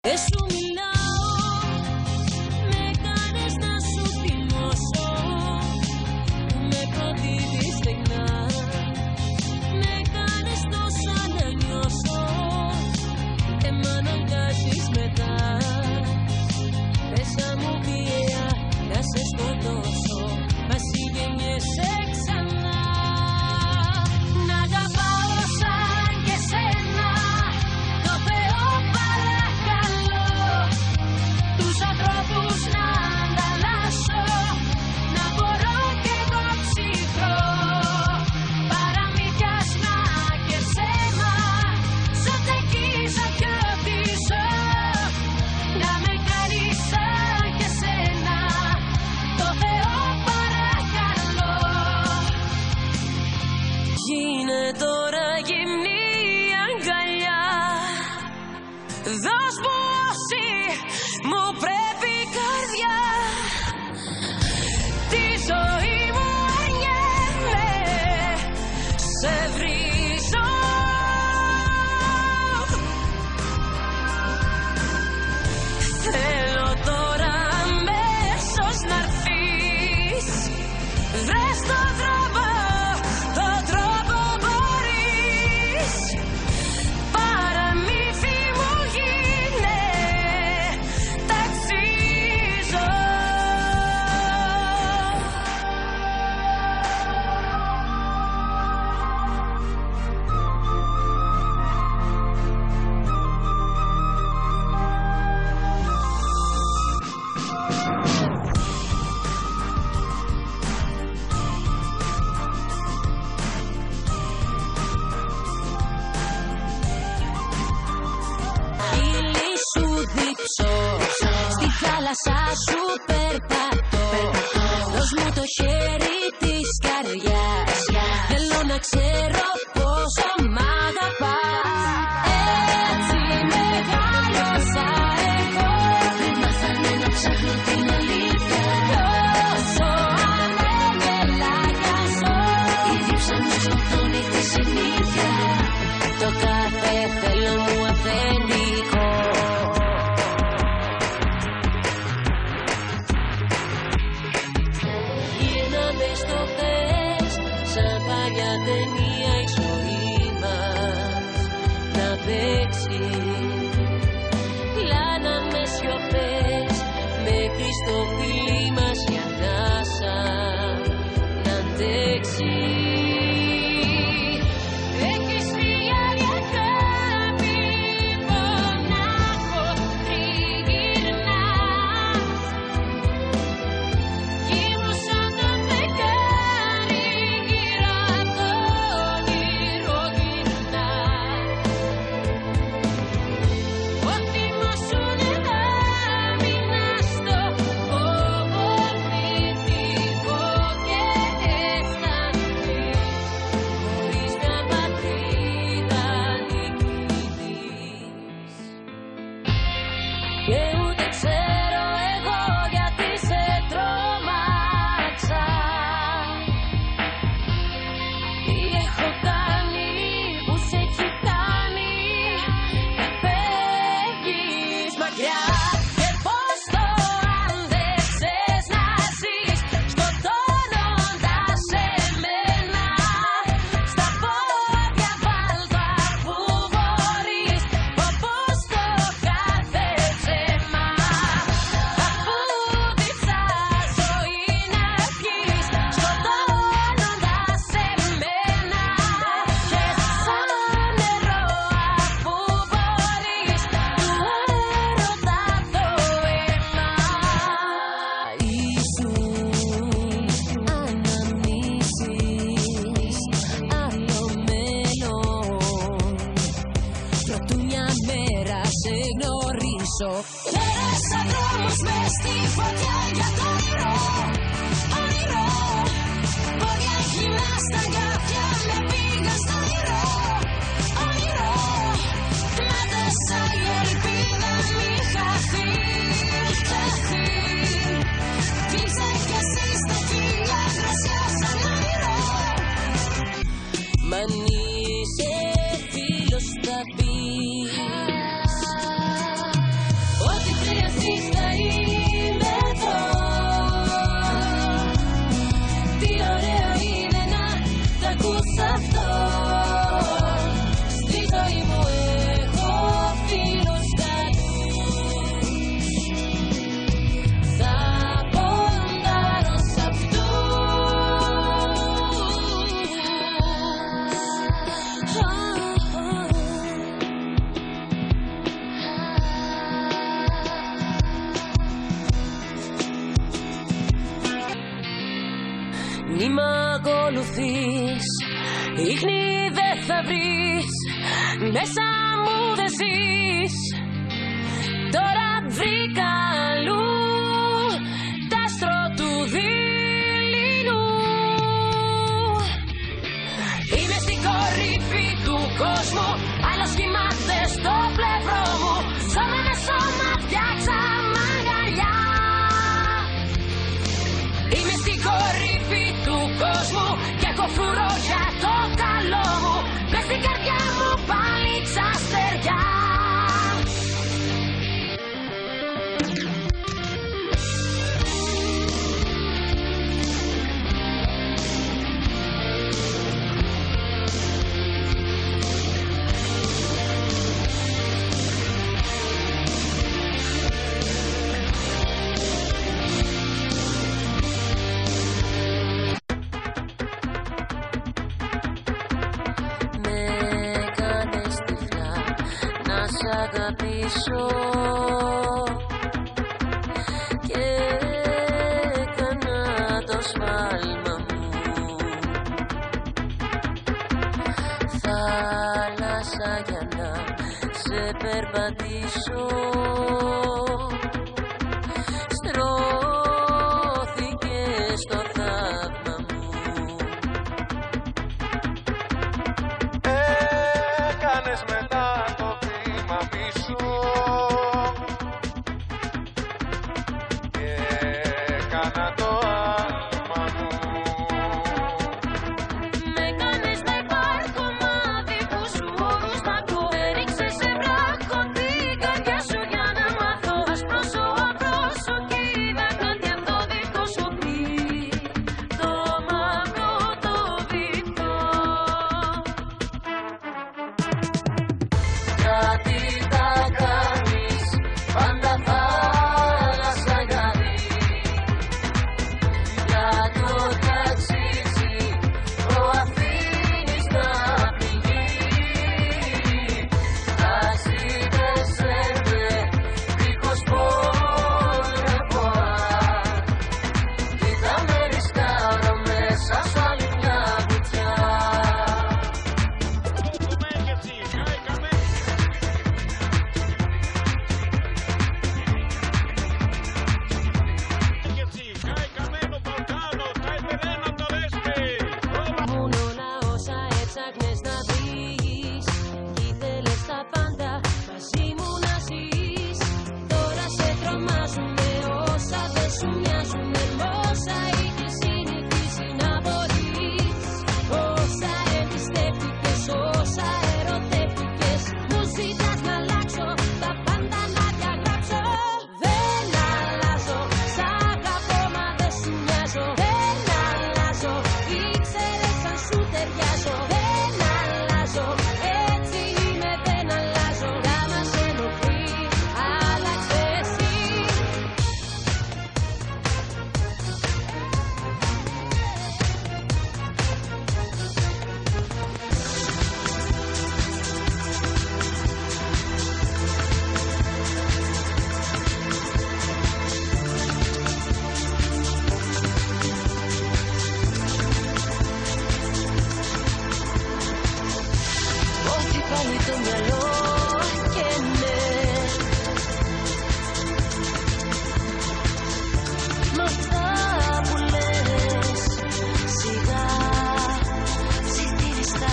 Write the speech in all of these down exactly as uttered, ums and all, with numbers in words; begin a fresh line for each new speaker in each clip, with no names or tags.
Δεν σου μιλάω, με κάνες να σου θυμώσω. Με προδίδεις στεγνά, με κάνεις τόσο να νιώσω. Και μ' αναγκάζεις μετά, μέσα μου βία να σε σκοτώσω. Μα εσύ γεννιέσαι ξανά. Να αγαπάω σαν και σένα, το Θεό παρακαλώ. Τους ανθρώπους να ανταλλάσσω, να μπορώ κι εγώ ψυχρό. Παραμυθιάσμα και ψέμα, ζω τεκίζω κι ό,τι ζω. Να με κάνεις σαν και σένα, το Θεό παρακαλώ. Γίνε τώρα γυμνή αγκαλιά, δώσ' μου όση μου πρέπει καρδιά. Τη ζωή μου ανιέμαι, σε βρίζω. Θέλω τώρα αμέσως να'ρθείς. Βρες το δρόμο, το τρόπο μπορείς. Παραμύθι μου γίνε, ταξίζω. Ήλι σου δείξω, στη θάλασσα σου περπατώ. Δώσ' μου το χέρι της καρδιάς, θέλω να ξέρω πόσο μ' αγαπάς. Έτσι μεγάλωσα εγώ, δεν μάθανε να ψάχνω την αλήθεια. Τόσο ανέμελαγιά ζω, η δίψα μου σκοτώνει τη συνήθεια. Το κάθε θέλω μου αυθεντικό. Γίναμε στο χθες, σαν παλιά ταινία η ζωή μας να παίξει. Κλάναμε σιωπές μέχρι στο φιλί μας η ανάσα να αντέξει. Έχεις φύγει άλλη αγάπη, μονάχο τριγυρνάς. Γύρω σαν το φεγγάρι, γύρω απ' το όνειρο γυρνάς. Ο θυμός σου είναι άμυνα στο ομορφητικό και αισθανθείς χωρίς μια πατρίδα νικητής. Και ούτε ξέρω εγώ γιατί σε τρόμαξα. Τι έχω κάνει που σε έχει κάνει να φεύγεις μακριά. Και πώς το άντεξες να ζεις σκοτώνοντας εμένα. Στα πόδια βάλτα που μπορείς, όπως το κάθε ψέμα. Αφού δίψα ζωή να πιεις, σκοτώνοντας εμένα. Και σαν νερό αφού μπορείς, του έρωτα το αίμα. Ήσουν αναμνήσεις, άλλο μέλλον. Προτού μια μέρα σε γνωρίσω, πέρασα δρόμους μες στη φωτιά για το όνειρο. Όνειρο, πόδια γυμνά στα αγκάθια με πήγαν στο όνειρο. Όνειρο, μάτασα η ελπίδα μη χαθεί, χαθεί. Κλείψε κι εσύ στα χείλια δροσιά σαν όνειρο. Μ' αν είσαι φίλος θα πεις, ακολουθείς, ίχνη δεν θα βρεις, μέσα μου δεν ζεις. Τώρα βρήκα αλλού τ' άστρο του δειλινού. Είμαι στην κορυφή του κόσμου, άλλος κοιμάται στο πλευρό μου. Σώμα με σώμα φτιάξαμε αγκαλιά. Είμαι στην κορυφή του κόσμου και έχω φρουρό για το καλό μου. Μες στην καρδιά μου πάλι ξαστεριά. Αγαπήσω και έκανα το σφάλμα μου. Θάλασσα για να σε περπατήσω, στρώθηκε στο θαύμα μου.
Έκανες μετά το βήμα πίσω και έκανα το άλμα μου.
Με κάνεις να υπάρχω μάδι που σου όρους να πω. Έριξες σε βράχο την καρδιά σου για να μάθω. Ασπρόσο απρόσο κι είδα κάτι απ' το δικό σου πει. Το μαύρο το βυθό. Κάτι θα κάνεις, πάντα θάλασσα γαρί. Για το ταξίδι το αφήνεις να πνιγεί. Ταξίδεσαι με δίχως πόνο. Κοίτα με ρισκάρω μέσα σου άλλη μια βουτιά. Ήμουν όλα όσα έψαχνες να βρεις, ήθελες τα πάντα μαζί μου να ζεις. Τώρα σε τρομάζουνε όσα δεν σου μοιάζουνε, όσα είχες συνηθίσει να μπορείς. Όσα εμπιστεύτηκες, όσα ερωτεύτηκες, μου ζητάς να αλλάξω, τα πάντα να διαγράψω. Δεν αλλάζω, σ' αγαπώ μα δεν σου μοιάζω. Δεν αλλάζω, ήξερες αν σου ταιριάζω. Δεν αλλάζω, έτσι είμαι, δεν αλλάζω. Να μας ενοχλεί, άλλαξε εσύ. Ό,τι πάλι το μυαλό και ναι. Μ' αυτά που λες, σιγά, ψιθυριστά.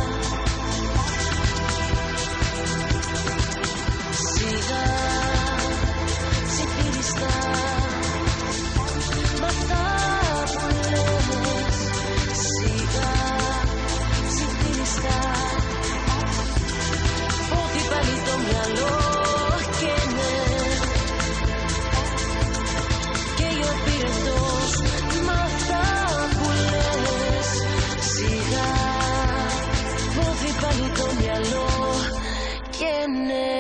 Σιγά, ψιθυριστά. Μ' αυτά που λες, σιγά, ψιθυριστά. Ό,τι πάλι το μυαλό και ναι. Και ο πυρετός μ' αυτά που λες, σιγά. Ό,τι πάλι το μυαλό και ναι.